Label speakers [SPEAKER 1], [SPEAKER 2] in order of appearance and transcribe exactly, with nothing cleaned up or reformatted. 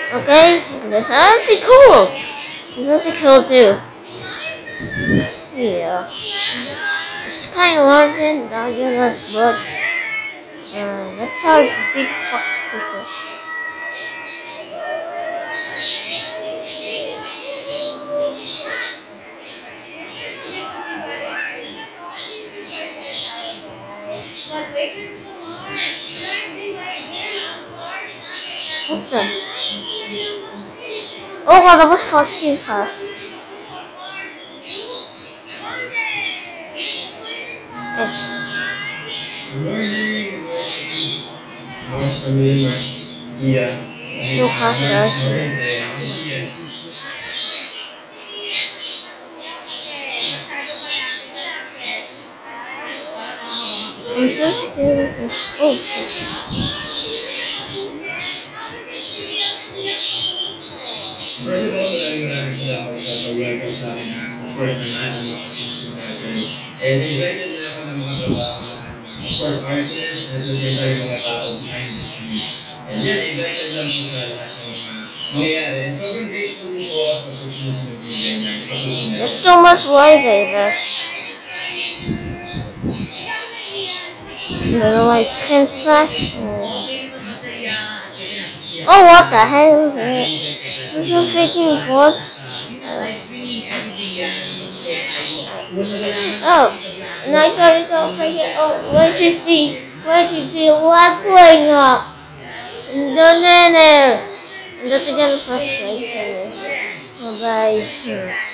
[SPEAKER 1] Okay, this is actually cool. This is actually cool too. Yeah. It's kind of hard to digest, but uh, that's how it's big fuck pieces. What the? Oh god, that was fucking fast. Okay. So fast, guys. I'm so scared of this. Oh shit. There's so much light there. You know my skin scratch? Oh, what the hell is it? There's no freaking force. Oh, and I thought it got freaking. Oh, where did the where did the what going up? No, no, no. And that's again frustrating. Oh, bye.